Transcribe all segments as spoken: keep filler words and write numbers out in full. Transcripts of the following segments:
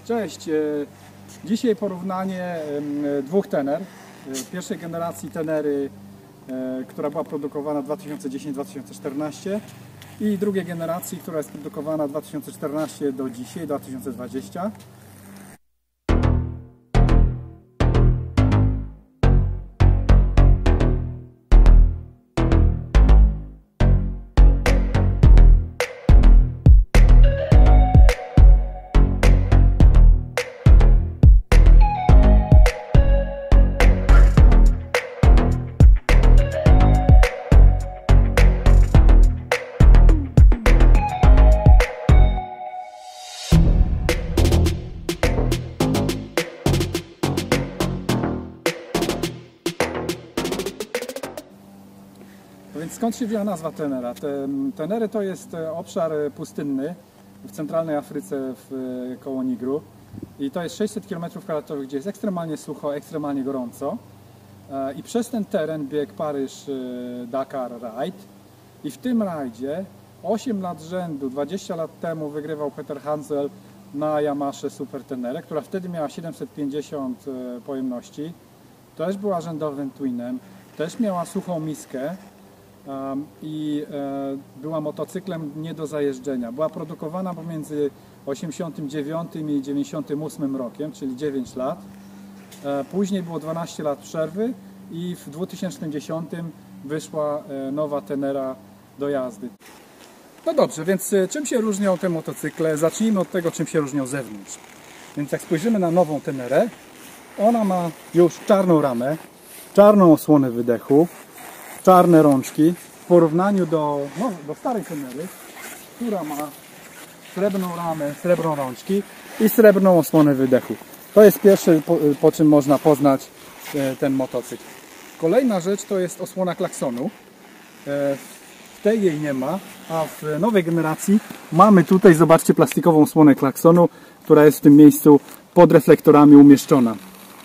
Cześć, dzisiaj porównanie dwóch tener, pierwszej generacji tenery, która była produkowana dwa tysiące dziesiąty do dwa tysiące czternastego i drugiej generacji, która jest produkowana dwa tysiące czternastego do dzisiaj, dwa tysiące dwudziestego. Więc skąd się wzięła nazwa tenera? Te, tenery to jest obszar pustynny w centralnej Afryce w, koło Nigru i to jest sześćset kilometrów kwadratowych, gdzie jest ekstremalnie sucho, ekstremalnie gorąco i przez ten teren biegł Paryż-Dakar Rajd i w tym rajdzie osiem lat rzędu, dwadzieścia lat temu wygrywał Peter Hansel na Yamasze Super Tenerę, która wtedy miała siedemset pięćdziesiąt pojemności, też była rzędowym twinem, też miała suchą miskę i była motocyklem nie do zajeżdżenia. Była produkowana pomiędzy osiemdziesiątym dziewiątym i dziewięćdziesiątym ósmym rokiem, czyli dziewięć lat. Później było dwanaście lat przerwy i w dwa tysiące dziesiątym wyszła nowa tenera do jazdy. No dobrze, więc czym się różnią te motocykle? Zacznijmy od tego, czym się różnią zewnątrz. Więc jak spojrzymy na nową tenerę, ona ma już czarną ramę, czarną osłonę wydechu, czarne rączki w porównaniu do, no, do starej tenery, która ma srebrną ramę, srebrną rączki i srebrną osłonę wydechu. To jest pierwsze, po, po czym można poznać e, ten motocykl. Kolejna rzecz to jest osłona klaksonu. E, w tej jej nie ma, a w nowej generacji mamy tutaj, zobaczcie, plastikową osłonę klaksonu, która jest w tym miejscu pod reflektorami umieszczona.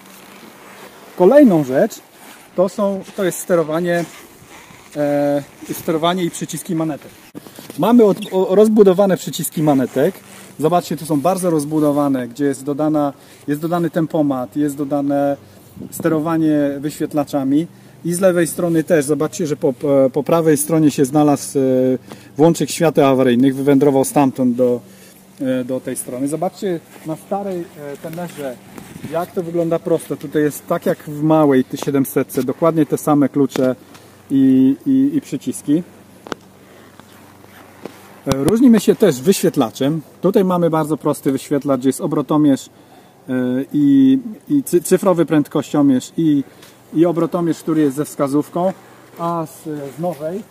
Kolejną rzecz to, są, to jest sterowanie E, sterowanie i przyciski manetek. Mamy od, o, rozbudowane przyciski manetek. Zobaczcie, tu są bardzo rozbudowane, gdzie jest, dodana, jest dodany tempomat, jest dodane sterowanie wyświetlaczami i z lewej strony też. Zobaczcie, że po, po prawej stronie się znalazł e, włącznik świateł awaryjnych, wywędrował stamtąd do, e, do tej strony. Zobaczcie na starej e, tenerze, jak to wygląda prosto. Tutaj jest tak jak w małej T siedemset, dokładnie te same klucze I, i, i przyciski. Różnimy się też wyświetlaczem. Tutaj mamy bardzo prosty wyświetlacz, gdzie jest obrotomierz i, i cyfrowy prędkościomierz i, i obrotomierz, który jest ze wskazówką, a z, z nowej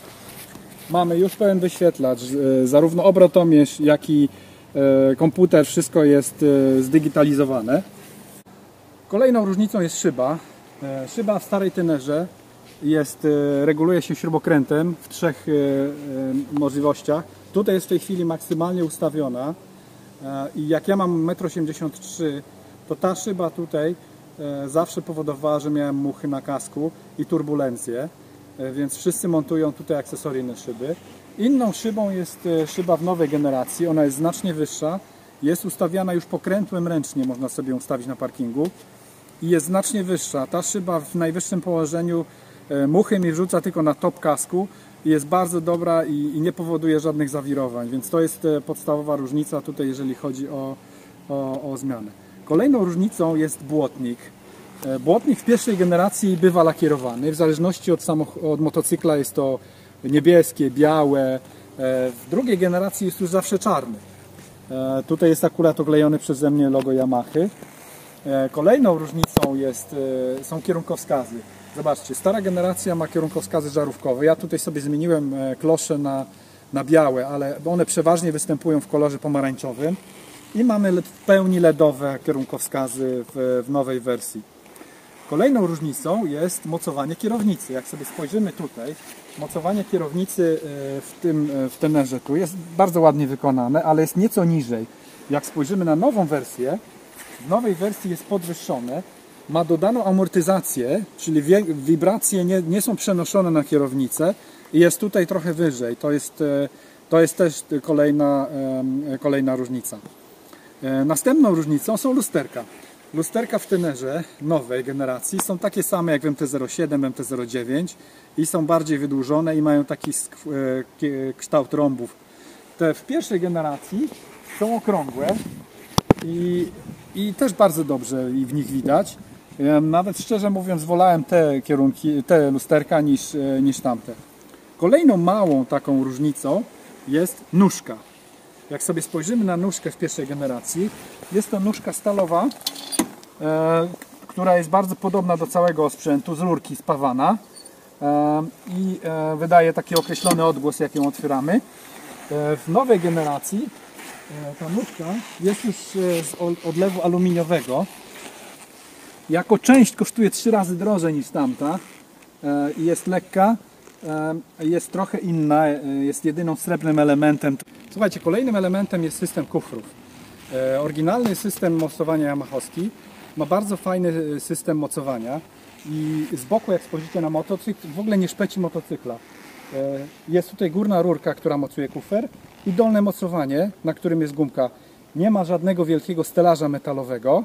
mamy już pełen wyświetlacz, zarówno obrotomierz, jak i komputer, wszystko jest zdigitalizowane. Kolejną różnicą jest szyba. Szyba w starej tenerze Jest, reguluje się śrubokrętem w trzech możliwościach. Tutaj jest w tej chwili maksymalnie ustawiona i jak ja mam metr osiemdziesiąt trzy, to ta szyba tutaj zawsze powodowała, że miałem muchy na kasku i turbulencje, więc wszyscy montują tutaj akcesoryjne szyby. Inną szybą jest szyba w nowej generacji, ona jest znacznie wyższa, jest ustawiana już pokrętłem ręcznie, można sobie ją ustawić na parkingu i jest znacznie wyższa. Ta szyba w najwyższym położeniu muchy mi wrzuca tylko na top kasku i jest bardzo dobra i, i nie powoduje żadnych zawirowań, więc to jest podstawowa różnica tutaj, jeżeli chodzi o, o, o zmianę. Kolejną różnicą jest błotnik. Błotnik w pierwszej generacji bywa lakierowany, w zależności od, od motocykla jest to niebieskie, białe, w drugiej generacji jest już zawsze czarny. Tutaj jest akurat oklejony przeze mnie logo Yamahy. Kolejną różnicą jest, są kierunkowskazy. Zobaczcie, stara generacja ma kierunkowskazy żarówkowe. Ja tutaj sobie zmieniłem klosze na, na białe, ale one przeważnie występują w kolorze pomarańczowym. I mamy w pełni ledowe kierunkowskazy w, w nowej wersji. Kolejną różnicą jest mocowanie kierownicy. Jak sobie spojrzymy tutaj, mocowanie kierownicy w tym w tenerze tu jest bardzo ładnie wykonane, ale jest nieco niżej. Jak spojrzymy na nową wersję, w nowej wersji jest podwyższone. Ma dodaną amortyzację, czyli wibracje nie, nie są przenoszone na kierownicę i jest tutaj trochę wyżej. To jest, to jest też kolejna, kolejna różnica. Następną różnicą są lusterka. Lusterka w tenerze nowej generacji są takie same jak w M T zero siedem, M T zero dziewięć i są bardziej wydłużone i mają taki kształt rąbów. Te w pierwszej generacji są okrągłe i, i też bardzo dobrze w nich widać. Nawet szczerze mówiąc wolałem te kierunki, te lusterka niż, niż tamte. Kolejną małą taką różnicą jest nóżka. Jak sobie spojrzymy na nóżkę w pierwszej generacji, jest to nóżka stalowa, e, która jest bardzo podobna do całego sprzętu, z rurki spawana e, i e, wydaje taki określony odgłos, jak ją otwieramy. E, w nowej generacji e, ta nóżka jest już e, z odlewu aluminiowego. Jako część kosztuje trzy razy drożej niż tamta e, i jest lekka. Jest trochę inna, jest jedyną srebrnym elementem. Słuchajcie, kolejnym elementem jest system kufrów. Oryginalny system mocowania yamahowski ma bardzo fajny system mocowania i z boku, jak spojrzycie na motocykl, w ogóle nie szpeci motocykla. Jest tutaj górna rurka, która mocuje kufer i dolne mocowanie, na którym jest gumka. Nie ma żadnego wielkiego stelaża metalowego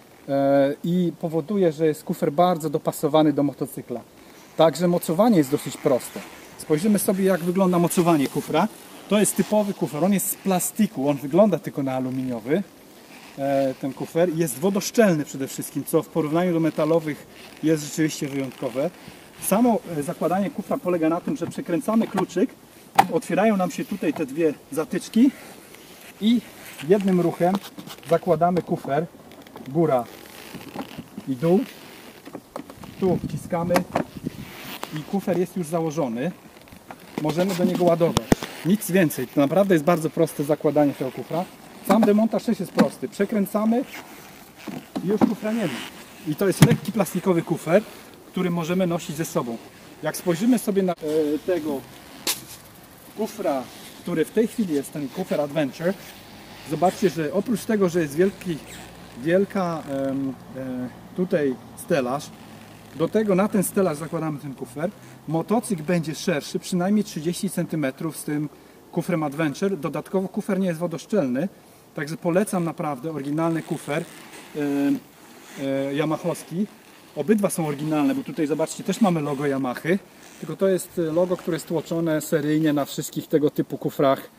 i powoduje, że jest kufer bardzo dopasowany do motocykla. Także mocowanie jest dosyć proste. Spojrzymy sobie, jak wygląda mocowanie kufra. To jest typowy kufer, on jest z plastiku, on wygląda tylko na aluminiowy, ten kufer. Jest wodoszczelny przede wszystkim, co w porównaniu do metalowych jest rzeczywiście wyjątkowe. Samo zakładanie kufra polega na tym, że przekręcamy kluczyk, otwierają nam się tutaj te dwie zatyczki i jednym ruchem zakładamy kufer, góra i dół. Tu wciskamy i kufer jest już założony. Możemy do niego ładować. Nic więcej. To naprawdę jest bardzo proste zakładanie tego kufra. Sam demontaż też jest prosty. Przekręcamy i już kufra nie ma. I to jest lekki plastikowy kufer, który możemy nosić ze sobą. Jak spojrzymy sobie na e, tego kufra, który w tej chwili jest ten kufer Adventure, zobaczcie, że oprócz tego, że jest wielki, wielka e, e, tutaj stelaż, do tego na ten stelaż zakładamy ten kufer. Motocykl będzie szerszy, przynajmniej trzydzieści centymetrów z tym kufrem Adventure. Dodatkowo kufer nie jest wodoszczelny, także polecam naprawdę oryginalny kufer yy, yy, yamahowski. Obydwa są oryginalne, bo tutaj zobaczcie, też mamy logo Yamahy, tylko to jest logo, które jest tłoczone seryjnie na wszystkich tego typu kufrach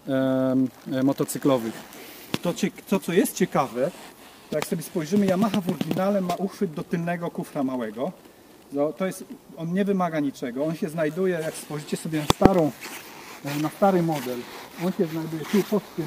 yy, motocyklowych. To, to, co jest ciekawe, jak sobie spojrzymy, Yamaha w oryginale ma uchwyt do tylnego kufra małego. To jest, on nie wymaga niczego. On się znajduje, jak spojrzycie sobie na starą, na stary model, on się znajduje tu pod tym,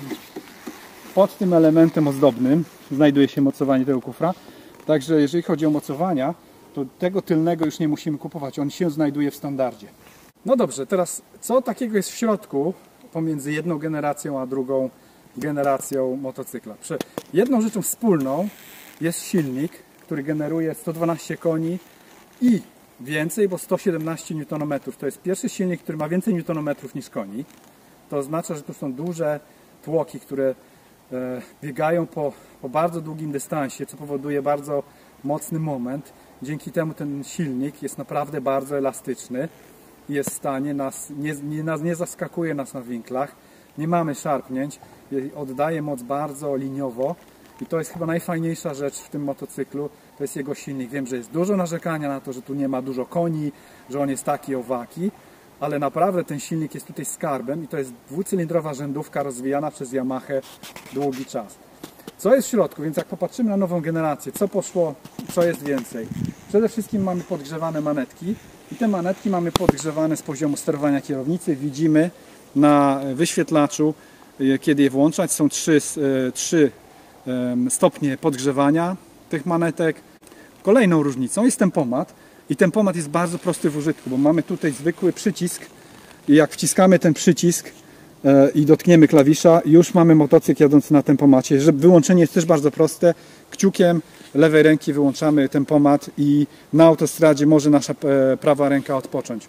pod tym elementem ozdobnym. Znajduje się mocowanie tego kufra. Także jeżeli chodzi o mocowania, to tego tylnego już nie musimy kupować. On się znajduje w standardzie. No dobrze, teraz co takiego jest w środku pomiędzy jedną generacją a drugą generacją motocykla? Jedną rzeczą wspólną jest silnik, który generuje sto dwanaście koni i więcej, bo sto siedemnaście niutonometrów. To jest pierwszy silnik, który ma więcej niutonometrów niż koni. To oznacza, że tu są duże tłoki, które e, biegają po, po bardzo długim dystansie, co powoduje bardzo mocny moment. Dzięki temu ten silnik jest naprawdę bardzo elastyczny i jest w stanie nas, nie, nie, nas, nie zaskakuje nas na winklach. Nie mamy szarpnięć, oddaje moc bardzo liniowo i to jest chyba najfajniejsza rzecz w tym motocyklu, to jest jego silnik. Wiem, że jest dużo narzekania na to, że tu nie ma dużo koni, że on jest taki owaki, ale naprawdę ten silnik jest tutaj skarbem i to jest dwucylindrowa rzędówka rozwijana przez Yamahę długi czas. Co jest w środku? Więc jak popatrzymy na nową generację, co poszło, co jest więcej? Przede wszystkim mamy podgrzewane manetki i te manetki mamy podgrzewane z poziomu sterowania kierownicy. Widzimy na wyświetlaczu, kiedy je włączać, są trzy, trzy stopnie podgrzewania tych manetek. Kolejną różnicą jest tempomat i tempomat jest bardzo prosty w użytku, bo mamy tutaj zwykły przycisk i jak wciskamy ten przycisk i dotkniemy klawisza, już mamy motocykl jadący na tempomacie. Wyłączenie jest też bardzo proste. Kciukiem lewej ręki wyłączamy tempomat i na autostradzie może nasza prawa ręka odpocząć.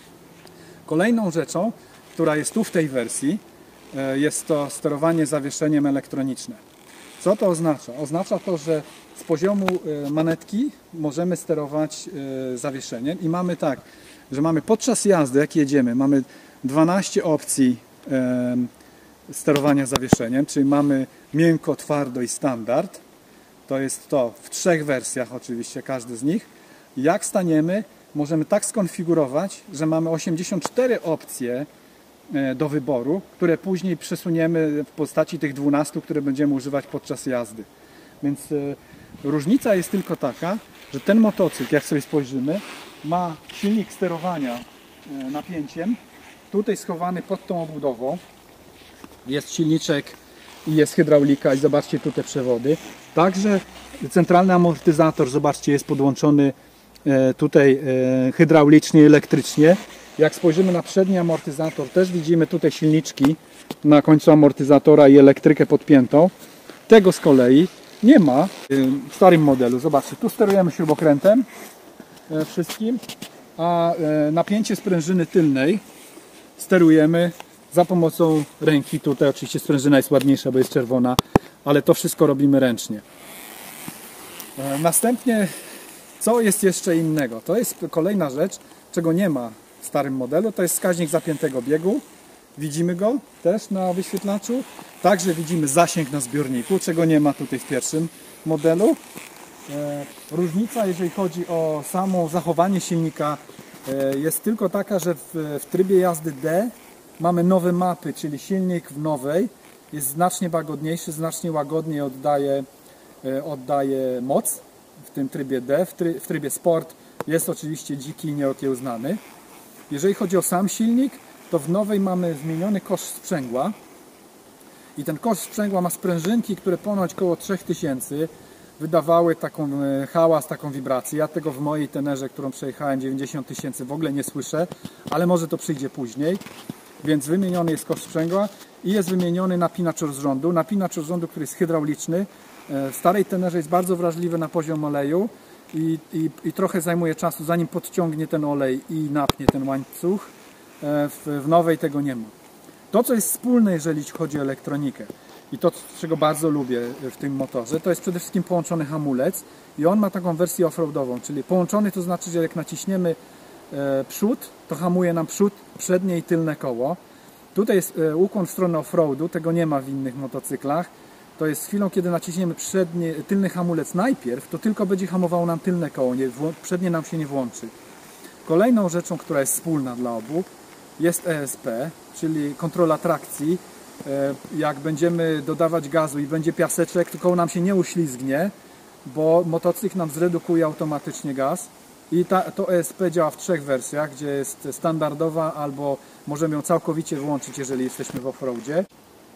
Kolejną rzeczą, która jest tu w tej wersji, jest to sterowanie zawieszeniem elektroniczne. Co to oznacza? Oznacza to, że z poziomu manetki możemy sterować zawieszeniem i mamy tak, że mamy podczas jazdy, jak jedziemy, mamy dwanaście opcji sterowania zawieszeniem, czyli mamy miękko, twardo i standard. To jest to w trzech wersjach oczywiście, każdy z nich. Jak staniemy, możemy tak skonfigurować, że mamy osiemdziesiąt cztery opcje do wyboru, które później przesuniemy w postaci tych dwunastu, które będziemy używać podczas jazdy. Więc różnica jest tylko taka, że ten motocykl, jak sobie spojrzymy, ma silnik sterowania napięciem, tutaj schowany pod tą obudową. Jest silniczek i jest hydraulika i zobaczcie tutaj przewody. Także centralny amortyzator, zobaczcie, jest podłączony tutaj hydraulicznie i elektrycznie. Jak spojrzymy na przedni amortyzator, też widzimy tutaj silniczki na końcu amortyzatora i elektrykę podpiętą. Tego z kolei nie ma w starym modelu. Zobaczcie, tu sterujemy śrubokrętem wszystkim, a napięcie sprężyny tylnej sterujemy za pomocą ręki. Tutaj oczywiście sprężyna jest ładniejsza, bo jest czerwona, ale to wszystko robimy ręcznie. Następnie, co jest jeszcze innego? To jest kolejna rzecz, czego nie ma w starym modelu. To jest wskaźnik zapiętego biegu. Widzimy go też na wyświetlaczu. Także widzimy zasięg na zbiorniku, czego nie ma tutaj w pierwszym modelu. Różnica, jeżeli chodzi o samo zachowanie silnika, jest tylko taka, że w, w trybie jazdy D mamy nowe mapy, czyli silnik w nowej jest znacznie łagodniejszy, znacznie łagodniej oddaje, oddaje moc w tym trybie D. W, try, w trybie Sport jest oczywiście dziki i nieokiełznany. Jeżeli chodzi o sam silnik, to w nowej mamy zmieniony kosz sprzęgła i ten kosz sprzęgła ma sprężynki, które ponoć około trzy tysiące wydawały taką hałas, taką wibrację. Ja tego w mojej Tenerze, którą przejechałem, dziewięćdziesiąt tysięcy, w ogóle nie słyszę, ale może to przyjdzie później. Więc wymieniony jest kosz sprzęgła i jest wymieniony napinacz rozrządu. Napinacz rozrządu, który jest hydrauliczny. W starej Tenerze jest bardzo wrażliwy na poziom oleju i, i, i trochę zajmuje czasu, zanim podciągnie ten olej i napnie ten łańcuch. W, w nowej tego nie ma. To, co jest wspólne, jeżeli chodzi o elektronikę i to, czego bardzo lubię w tym motorze, to jest przede wszystkim połączony hamulec i on ma taką wersję offroadową, czyli połączony to znaczy, że jak naciśniemy przód, to hamuje nam przód, przednie i tylne koło. Tutaj jest ukłon w stronę offroadu, tego nie ma w innych motocyklach. To jest chwilą, kiedy naciśniemy przednie, tylny hamulec najpierw, to tylko będzie hamowało nam tylne koło, nie, przednie nam się nie włączy. Kolejną rzeczą, która jest wspólna dla obu, jest E S P, czyli kontrola trakcji. Jak będziemy dodawać gazu i będzie piaseczek, to koło nam się nie uślizgnie, bo motocykl nam zredukuje automatycznie gaz. I ta, to E S P działa w trzech wersjach, gdzie jest standardowa albo możemy ją całkowicie wyłączyć, jeżeli jesteśmy w offroadzie.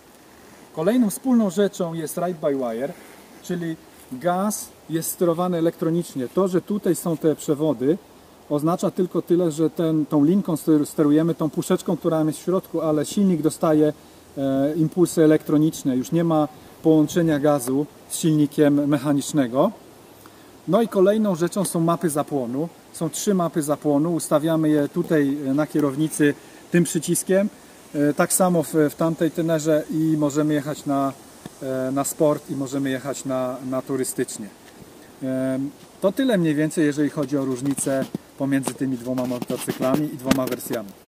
Kolejną wspólną rzeczą jest ride-by-wire, czyli gaz jest sterowany elektronicznie. To, że tutaj są te przewody, oznacza tylko tyle, że ten, tą linką sterujemy, tą puszeczką, która jest w środku, ale silnik dostaje e, impulsy elektroniczne. Już nie ma połączenia gazu z silnikiem mechanicznego. No i kolejną rzeczą są mapy zapłonu. Są trzy mapy zapłonu. Ustawiamy je tutaj na kierownicy tym przyciskiem. E, tak samo w, w tamtej Tenerze i możemy jechać na, e, na sport i możemy jechać na, na turystycznie. E, to tyle mniej więcej, jeżeli chodzi o różnicę pomiędzy tymi dwoma motocyklami i dwoma wersjami.